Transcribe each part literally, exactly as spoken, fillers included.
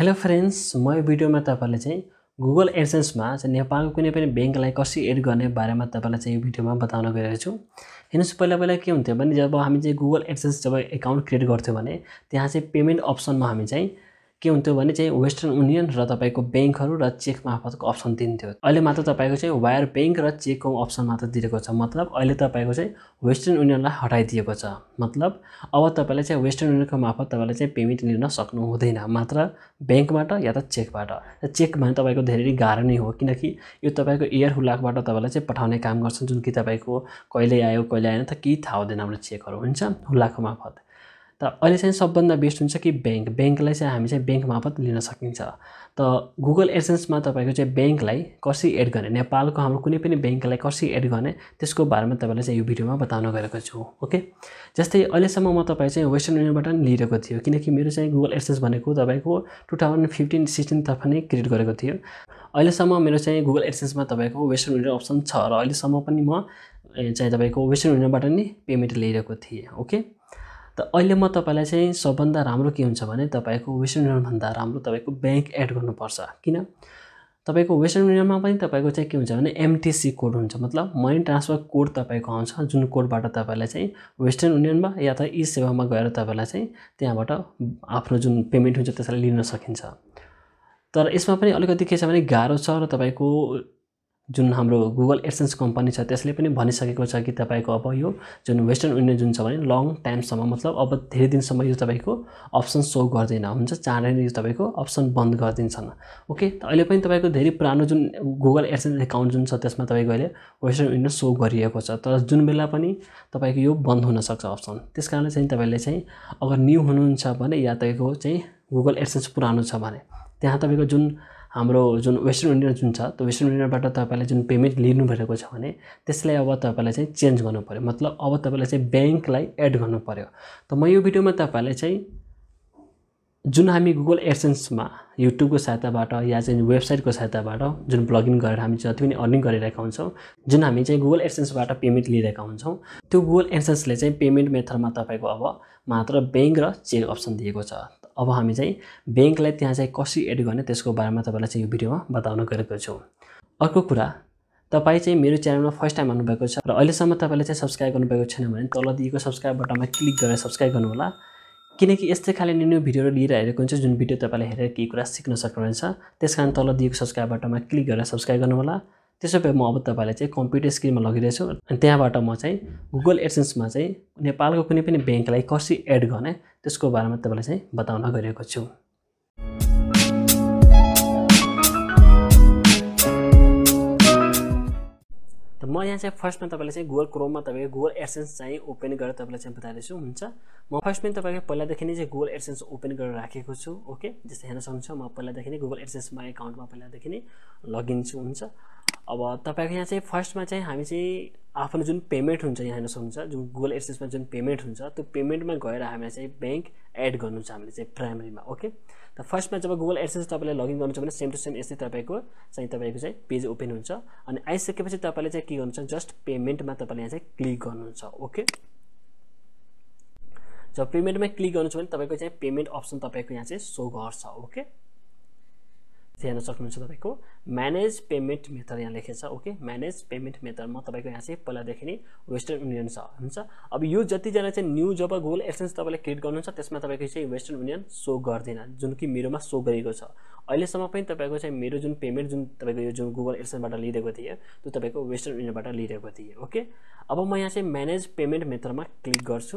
Hello friends, म यो भिडियोमा तपाईहरुलाई चाहिँ गुगल एडसेन्स मा चाहिँ नेपालको कुनै पनि बैंकलाई कसरी एड गर्ने बारेमा तपाईहरुलाई चाहिँ यो भिडियोमा बताउन गइरहेको छु। हेर्नुस्, पहिला पहिला के हुन्थ्यो भने जब हामी चाहिँ गुगल एडसेन्स जब अकाउन्ट क्रिएट गर्थ्यौं भने त्यहाँ चाहिँ पेमेन्ट अप्सनमा हामी चाहिँ के हुन्थ्यो भने चाहिँ वेस्टर्न युनियन र तपाईको बैंकहरु र चेक मार्फतको अप्सन दिन्थ्यो। अहिले मात्र तपाईको चाहिँ वायर बैंक र चेकको अप्सन मात्र दिएको छ। मतलब अहिले तपाईको चाहिँ वेस्टर्न युनियनलाई हटाइदिएको छ। मतलब अब तपाईले चाहिँ वेस्टर्न युनियनको मार्फत तपाईले चाहिँ पेमेन्ट लिन सक्नु हुँदैन, मात्र बैंकबाट या त चेकबाट। चेक भने तपाईको धेरै गाह्रो नै हो, किनकि यो तपाईको एयर हुलाकबाट तपाईलाई चाहिँ पठाउने काम गर्छ, जुन कि तपाईको कहिले आयो कहिले आएन त केही थाहा हुँदैन हाम्रो चेकहरु हुन्छ हुलाकको मार्फत। त अहिले चाहिँ सबभन्दा बेस्ट हुन्छ कि बैंक बैंकलाई चाहिँ हामी चाहिँ बैंक मार्फत लिन सकिन्छ। त गुगल एडसेन्समा तपाईको चाहिँ बैंकलाई कसरी एड गर्ने, नेपालको हाम्रो कुनै पनि बैंकलाई कसरी एड गर्ने त्यसको बारेमा तपाईलाई चाहिँ यो भिडियोमा बताउन गएको छु। ओके, जस्तै अहिलेसम्म म तपाई चाहिँ वेस्टर्न युनियनबाट नि लिएको थियो, किनकि मेरो चाहिँ गुगल एडसेन्स भनेको तपाईको टु थाउजन्ड फिफ्टिन सिक्सटिन तर्फ नै क्रिएट गरेको थियो। अहिलेसम्म मेरो चाहिँ गुगल एडसेन्समा तपाईको वेस्टर्न युनियन अप्सन छ र अहिलेसम्म पनि म चाहिँ तपाईको वेस्टर्न युनियनबाट नि पेमेन्ट लिएको थिएँ। ओके, त अहिले म तपाईलाई चाहिँ सबभन्दा राम्रो के हुन्छ भने तपाईको वेस्टर्न युनियन भन्दा राम्रो तपाईको बैंक एड गर्नुपर्छ। किन? तपाईको वेस्टर्न युनियनमा पनि तपाईको चाहिँ के हुन्छ भने एमटीसी कोड हुन्छ, मतलब मनी ट्रान्सफर कोड तपाईको आउँछ, जुन कोडबाट तपाईलाई चाहिँ वेस्टर्न युनियनमा या त ई सेवामा गएर तपाईलाई चाहिँ त्यहाँबाट आफ्नो जुन पेमेन्ट हुन्छ त्यसलाई लिन सकिन्छ। तर यसमा पनि अलिकति के छ भने गाह्रो छ र तपाईको जुन हाम्रो गुगल एडसेन्स कम्पनी छ त्यसले पनि भनिसकेको छ कि तपाईको अब यो जुन वेस्टर्न युनियन जुन छ भने लङ टाइमसम्म, मतलब अब धेरै दिनसम्म यो तपाईको अप्सन शो गर्दैन, हुन्छ चाँडै नै यो तपाईको अप्सन बन्द गरिदिन्छन्। ओके, त अहिले पनि तपाईको धेरै पुरानो जुन गुगल एडसेन्स अकाउन्ट जुन छ त्यसमा तपाईको अहिले वेस्टर्न युनियन शो गरिएको छ, तर जुन बेला पनि तपाईको यो बन्द हुन सक्छ अप्सन। त्यसकारणले चाहिँ तपाईले चाहिँ अगर न्यू हुनुहुन्छ भने या तपाईको चाहिँ गुगल एडसेन्स पुरानो छ भने त्यहाँ तपाईको जुन हाम्रो जुन वेस्टर्न युनियन जुन छ त्यो वेस्टर्न युनियनबाट तपाईले जुन पेमेन्ट लिनु भएको छ भने त्यसलाई अब तपाईलाई चाहिँ चेन्ज गर्नु पर्यो, मतलब अब तपाईलाई चाहिँ बैंकलाई एड गर्नु पर्यो। त म यो भिडियोमा तपाईलाई चाहिँ जुन हामी गुगल एडसेन्समा युट्युबको सहायताबाट या चाहिँ वेबसाइटको सहायताबाट जुन प्लगइन गरेर हामी जति पनि अर्निङ गरिरहेका हुन्छौं, जुन हामी चाहिँ गुगल एडसेन्सबाट पेमेन्ट लिइरहेका हुन्छौं, त्यो गुगल एडसेन्सले चाहिँ पेमेन्ट मेथडमा तपाईको अब मात्र बैंक र चेक अप्सन दिएको छ। अब हामी चाहिँ बैंकलाई त्यहाँ चाहिँ कसरी एड गर्ने त्यसको बारेमा तपाईलाई चाहिँ यो भिडियोमा बताउन गएको छु। अर्को कुरा, तपाई चाहिँ मेरो च्यानलमा फर्स्ट टाइम आउनुभएको छ र अहिलेसम्म तपाईले चाहिँ सब्स्क्राइब गर्नुभएको छैन भने तल दिएको सब्स्क्राइब बटनमा क्लिक गरेर सब्स्क्राइब गर्नु होला, किनकि यस्तै खाले न्यू न्यू भिडियोहरु लिएर आइरहेको हुन्छ जुन भिडियो तपाईले हेरेर केही कुरा सिक्न सक्नुहुन्छ। त्यसकारण तल दिएको सब्स्क्राइब बटनमा क्लिक गरेर सब्स्क्राइब गर्नु होला। त्यसैले म अब तपाईलाई चाहिँ कम्प्युटर स्क्रिनमा लगिरहेछु अनि त्यहाँबाट म चाहिँ गुगल एडसेन्समा चाहिँ नेपालको कुनै पनि बैंकलाई कसरी एड गर्ने त्यसको बारेमा तपाईलाई चाहिँ बताउन गएको छु। त म यहाँ चाहिँ फर्स्टमा तपाईलाई चाहिँ गुगल क्रोममा तपाईको गुगल एडसेन्स चाहिँ ओपन गरेर तपाईलाई चाहिँ बताइदिन्छु। हुन्छ, म फर्स्टमा तपाईको पहिलादेखि नै चाहिँ गुगल एडसेन्स ओपन गरेर राखेको छु। ओके, जस्तै हेर्न सक्नुहुन्छ म पहिलादेखि नै गुगल एडसेन्समा अकाउन्टमा पहिलादेखि नै लगइन छु। हुन्छ, अब तपाईको यहाँ चाहिँ फर्स्टमा चाहिँ हामी चाहिँ आफ्नो जुन पेमेन्ट हुन्छ यहाँ हेर्न सक्नुहुन्छ, जुन गुगल एडसेन्समा जुन पेमेन्ट हुन्छ त्यो पेमेन्टमा गएर हामीले चाहिँ बैंक एड गर्नु छ हामीले चाहिँ प्राइमरीमा। ओके, त फर्स्टमा जब गुगल एडसेन्स तपाईले लगइन गर्नुहुन्छ भने सेम टु सेम यस्तै तपाईको चाहिँ तपाईको चाहिँ पेज ओपन हुन्छ अनि आइसकेपछि तपाईले चाहिँ के गर्नुहुन्छ, जस्ट पेमेन्टमा तपाईले यहाँ चाहिँ क्लिक गर्नुहुन्छ। ओके, जब पेमेन्टमा क्लिक गर्नुहुन्छ भने तपाईको चाहिँ पेमेन्ट अप्सन तपाईको यहाँ चाहिँ शो गर्छ। ओके, हेर्न सक्नुहुन्छ तपाईको म्यानेज पेमेन्ट मेथड यहाँ लेखेको छ। ओके, म्यानेज पेमेन्ट मेथडमा तपाईको यहाँ चाहिँ पहिलादेखि नै वेस्टर्न युनियन छ। हुन्छ, अब यो जति जना चाहिँ न्यू जब गुगल एडसेन्स तपाईले क्रिएट गर्नुहुन्छ त्यसमा तपाईको चाहिँ वेस्टर्न युनियन शो गर्दैन, जुन कि मेरोमा शो गरेको छ। अहिलेसम्म पनि तपाईको चाहिँ मेरो जुन पेमेन्ट जुन तपाईको यो जुन गुगल एडसेन्सबाट लिएको थिए त्यो तपाईको वेस्टर्न युनियनबाट लिएको थिए। ओके, अब म यहाँ चाहिँ म्यानेज पेमेन्ट मेथडमा क्लिक गर्छु।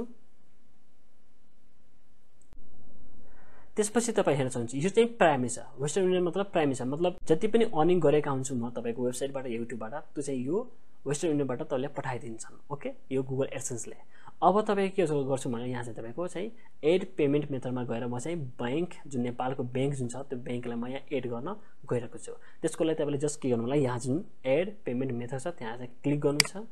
त्यसपछि तपाई हेर्न सक्नुहुन्छ यो चाहिँ प्राइमरी छ, वेस्टर्न युनियन मतलब प्राइमरी छ, मतलब जति पनि अर्निङ गरेका हुन्छु म तपाईको वेबसाइटबाट युट्युबबाट त्यो चाहिँ यो वेस्टर्न युनियनबाट तपाईले पठाइदिन्छन्। ओके, यो गुगल एडसेन्सले। अब तपाई के गर्छु भने यहाँ चाहिँ तपाईको चाहिँ एड पेमेन्ट मेथडमा गएर म चाहिँ बैंक जुन नेपालको बैंक जुन छ त्यो बैंकलाई म यहाँ एड गर्न गइरहेको छु। त्यसको लागि तपाईले जस्ट के गर्नु होला, यहाँ जुन एड पेमेन्ट मेथड छ त्यहाँ चाहिँ क्लिक गर्नु छ।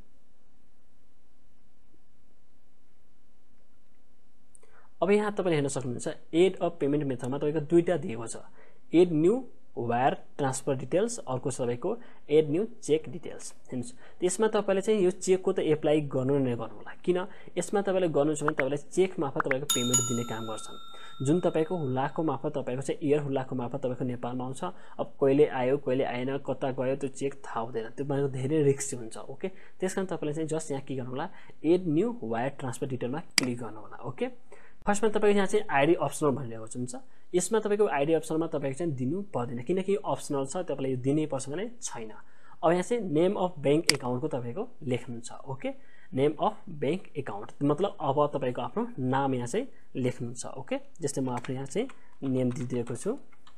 अब यहाँ तपाईले हेर्न सक्नुहुन्छ एड अ पेमेन्ट मेथडमा तपाईको दुईटा दिएको छ, add new wire transfer details, अर्को छ तपाईको एड न्यू चेक डिटेल्स। हेर्नुस् त्यसमा तपाईले चाहिँ यो चेकको त एप्लाई गर्नु नै गर्नु होला। किन यसमा तपाईले गर्नु छ भने तपाईले चेक मार्फत तपाईको पेमेन्ट दिने काम गर्छन्, जुन तपाईको हुलाको मार्फत तपाईको चाहिँ एयर हुलाको मार्फत तपाईको नेपालमा आउँछ। अब कहिले आयो कहिले आएन कता गयो त्यो चेक थाहा हुँदैन, त्यो भनेको धेरै रिस्की हुन्छ। ओके त्यसकारण तपाईले चाहिँ जस्ट यहाँ के गर्नु होला, एड न्यू वायर ट्रान्सफर डिटेलमा क्लिक गर्नु होला। ओके फर्स्टमा तपाईको यहाँ चाहिँ आइडी अप्सनल भनिरहेको हुन्छ, यसमा तपाईको आइडी अप्सनमा तपाईको चाहिँ दिनु पर्दैन किनकि अप्सनल छ, तपाईले यो दिनै पर्छ भने छैन। अब यहाँ चाहिँ नेम अफ बैंक एकाउन्टको तपाईको लेख्नु छ। Okay name of bank account मतलब अब तपाईको आफ्नो नाम यहाँ चाहिँ लेख्नु छ। ओके जस्तै म आफ्नो यहाँ चाहिँ नेम दिइदिएको छु।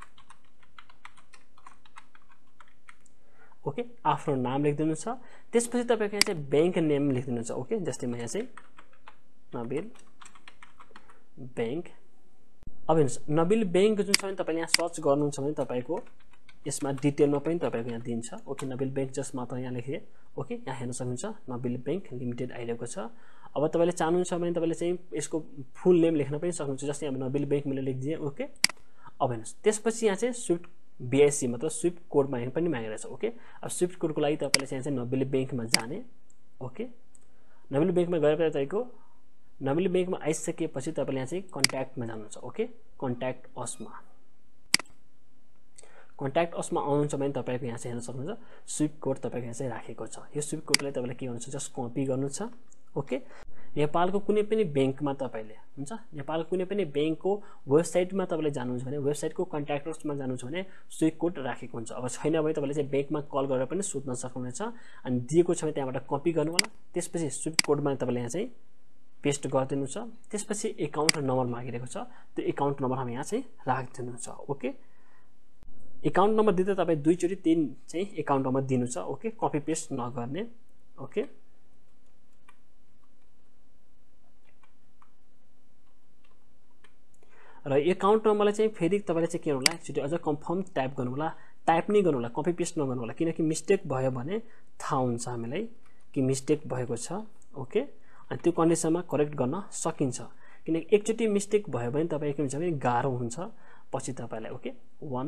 ओके आफ्नो नाम लेखिदिनु छ, त्यसपछि तपाईको यहाँ चाहिँ बैंक नेम लेखिदिनु छ। ओके जस्तै म यहाँ चाहिँ नबिल बैंक। अब हेर्नुस् नबिल बैंक जुन छ भने तपाईले यहाँ सर्च गर्नुहुन्छ भने तपाईको यसमा डिटेलमा पनि तपाईको यहाँ दिन्छ। ओके नबिल बैंक जस्ट मात्र यहाँ लेखे। ओके यहाँ हेर्न सक्नुहुन्छ नबिल बैंक लिमिटेड आइरहेको छ। अब तपाईले चाहनुहुन्छ भने तपाईले चाहिँ यसको फुल नेम लेख्न पनि सक्नुहुन्छ, जस्तै यहाँ नबिल बैंक मैले लेखिदिएँ। ओके अब हेर्नुस् त्यसपछि यहाँ चाहिँ स्विफ्ट बीआईसी मतलब स्विफ्ट कोड मागे पनि मागिरहेको छ। ओके अब स्विफ्ट कोडको लागि तपाईले चाहिँ चाहिँ नबिल बैंकमा जाने। ओके नबिल बैंकमा गएपछि तपाईको नबिल बैंकमा आइसकेपछि तपाईले यहाँ चाहिँ कन्ट्याक्टमा जानुहुन्छ। ओके कन्ट्याक्ट असमा कन्ट्याक्ट असमा आउनुहुन्छ भने तपाईको यहाँ चाहिँ हेर्न सक्नुहुन्छ स्विफ्ट कोड तपाईको यहाँ चाहिँ राखेको छ। यो स्विफ्ट कोडलाई तपाईले के गर्नु छ, जस्ट कपी गर्नु छ। ओके नेपालको कुनै पनि बैंकमा तपाईले हुन्छ नेपालको कुनै पनि बैंकको वेबसाइटमा तपाईले जानुहुन्छ भने वेबसाइटको कन्ट्याक्टर्समा जानुहुन्छ भने स्विफ्ट कोड राखेको हुन्छ। अब छैन भने तपाईले चाहिँ बैंकमा कल गरेर पनि सोध्न सक्नुहुनेछ, अनि दिएको छ भने त्यहाँबाट कपी गर्नु होला। त्यसपछि स्विफ्ट कोडमा तपाईले यहाँ चाहिँ पेस्ट गरिदिनु छ। त्यसपछि एकाउन्ट नम्बर मागिरहेको छ, त्यो एकाउन्ट नम्बर हामी यहाँ चाहिँ राखिदिनु छ। ओके एकाउन्ट नम्बर दिँदा तपाईँ दुईचोटि तीन चाहिँ एकाउन्ट नम्बर दिनु छ। ओके कपी पेस्ट नगर्ने। ओके र एकाउन्ट नम्बरलाई चाहिँ फेरि तपाईले चाहिँ के गर्नु होला, एकचोटि अझ कन्फर्म टाइप गर्नु होला, टाइप नै गर्नु होला, कपी पेस्ट नगर्नु होला किनकि मिस्टेक भयो भने थाहा हुन्छ हामीलाई कि मिस्टेक भएको छ। ओके अनि त्यो कन्डिसनमा करेक्ट गर्न सकिन्छ, किनकि एकचोटि मिस्टेक भयो भने तपाईँ के हुन्छ भने गाह्रो हुन्छ पछि तपाईलाई। ओके वान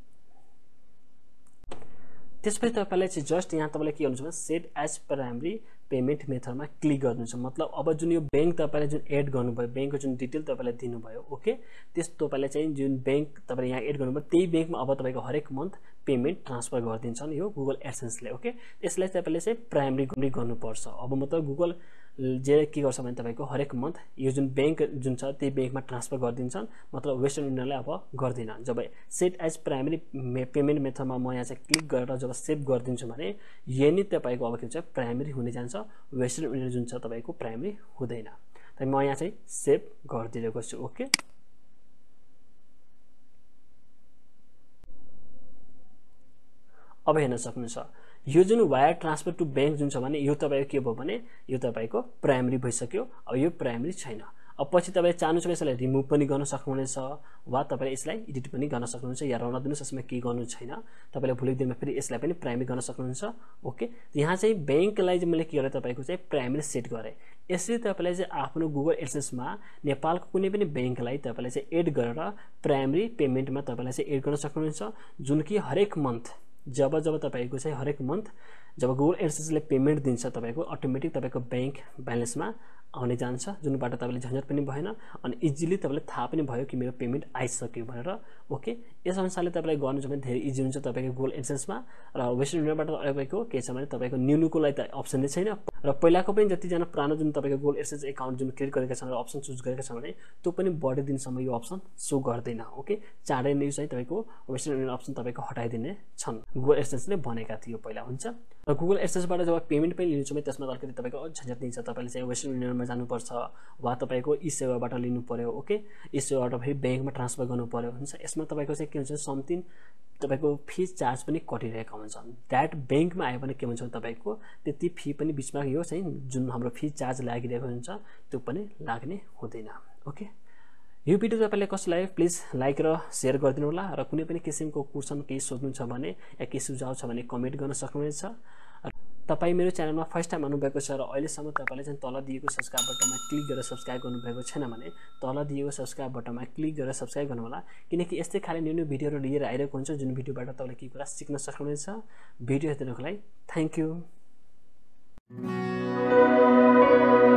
त्यसपछि तपाईलाई चाहिँ जस्ट यहाँ तपाईले के गर्नुहुन्छ भने सेट एज प्राइमरी पेमेन्ट मेथडमा क्लिक गर्नु छ। मतलब अब जुन यो बैंक तपाईले जुन एड गर्नुभयो, बैंकको जुन डिटेल तपाईले दिनुभयो, ओके त्यस तपाईले चाहिँ जुन बैंक तपाईले यहाँ एड गर्नुभयो त्यही बैंकमा अब तपाईको हरेक मन्थ पेमेन्ट ट्रान्सफर गरिदिन्छन् यो गुगल एडसेन्सले। ओके त्यसलाई तपाईले चाहिँ प्राइमरी गर्नुपर्छ। अब मतलब गुगल जे के गर्छ भने तपाईको हरेक मन्थ यो जुन बैंक जुन छ त्यही बैंकमा ट्रान्सफर गरिदिन्छन्, मतलब वेस्टर्न युनियनले अब गर्दिन। जब सेट एज प्राइमरी पेमेन्ट मेथडमा म यहाँ चाहिँ क्लिक गरेर जब सेभ गरिदिन्छु भने यही नै तपाईको अब के हुन्छ प्राइमरी हुने जान्छ, वेस्टर्न युनियन जुन छ तपाईको प्राइमरी हुँदैन। त म यहाँ चाहिँ सेभ गरिदिएको छु। ओके अब हेर्न सक्नुहुन्छ यो जुन वायर ट्रान्सफर टु बैंक जुन छ भने यो तपाईको के भयो भने यो तपाईको प्राइमरी भइसक्यो। अब यो प्राइमरी छैन। अब पछि तपाईले चाहनुहुन्छ भने यसलाई रिमुभ पनि गर्न सक्नुहुनेछ वा तपाईले यसलाई एडिट पनि गर्न सक्नुहुन्छ, या रहन दिनुस् यसमा के गर्नु छैन। तपाईले भोलिको दिनमा फेरि यसलाई पनि प्राइमरी गर्न सक्नुहुन्छ। ओके यहाँ चाहिँ बैंकलाई चाहिँ मैले के गरे तपाईको चाहिँ प्राइमरी सेट गरे। यसरी तपाईले चाहिँ आफ्नो गुगल एडसेन्समा नेपालको कुनै पनि बैंकलाई तपाईले चाहिँ एड गरेर प्राइमरी पेमेन्टमा तपाईले चाहिँ एड गर्न सक्नुहुन्छ, जुन कि हरेक मन्थ जब जब तपाईको चाहिँ हरेक मन्थ जब गुगल एडसेन्सले पेमेन्ट दिन्छ तपाईको अटोमेटिक तपाईको बैंक ब्यालेन्समा आउने जान्छ, जुनबाट तपाईले झन्झट पनि भएन अनि इजिली तपाईले थाहा पनि भयो कि मेरो पेमेन्ट आइसक्यो भनेर। ओके यस अनुसारले तपाईले गर्नु छ भने धेरै इजी हुन्छ तपाईको गुगल एडसेन्समा। र वेस्टर्न युनियनबाट तपाईको के छ भने तपाईको न्यू न्यूको लागि त अप्सन नै छैन, र पहिलाको पनि जतिजना पुरानो जुन तपाईको गुगल एडसेन्स एकाउन्ट जुन क्रिएट गरेका छन् र अप्सन चुज गरेका छन् भने त्यो पनि बढी दिनसम्म यो अप्सन सो गर्दैन। ओके चाँडै नै चाहिँ तपाईको वेस्टर्न युनियन अप्सन तपाईको हटाइदिने छन्, गुगल एडसेन्सले भनेका थियो पहिला हुन्छ। र गुगल एडसेन्सबाट जब पेमेन्ट पनि लिनु छ भने त्यसमा अलिकति तपाईको झन्झट नै छ, तपाईले चाहिँ वेस्टर्न युनियनमा जानुपर्छ वा तपाईको ई सेवाबाट लिनु पर्यो। ओके ई सेवाबाट फेरि बैंकमा ट्रान्सफर गर्नु पर्यो हुन्छ। यसमा तपाईको चाहिँ के हुन्छ समथिङ तपाईको फी चार्ज पनि कटिरहेका हुन्छन्। द्याट बैंकमा आयो भने के हुन्छ तपाईको त्यति फी पनि बिचमा यो चाहिँ जुन हाम्रो फी चार्ज लागिरहेको हुन्छ त्यो पनि लाग्ने हुँदैन। ओके यो भिडियो तपाईलाई कस्तो लाग्यो प्लिज लाइक र शेयर गरिदिनु होला, र कुनै पनि किसिमको क्वेसन केही सोध्नु छ भने या केही सुझाव छ भने कमेन्ट गर्न सक्नुहुनेछ। तपाईँ मेरो च्यानलमा फर्स्ट टाइम आउनुभएको छ र अहिलेसम्म तपाईँले चाहिँ तल दिएको सब्सक्राइब बटनमा क्लिक गरेर सब्सक्राइब गर्नुभएको छैन भने तल दिएको सब्सक्राइब बटनमा क्लिक गरेर सब्सक्राइब गर्नु होला, किनकि यस्तै खाले न्यू न्यू भिडियोहरू लिएर आइरहेको हुन्छ जुन भिडियोबाट तपाईँले केही कुरा सिक्न सक्नुहुनेछ। भिडियो हेर्नुको लागि थ्याङ्क यू।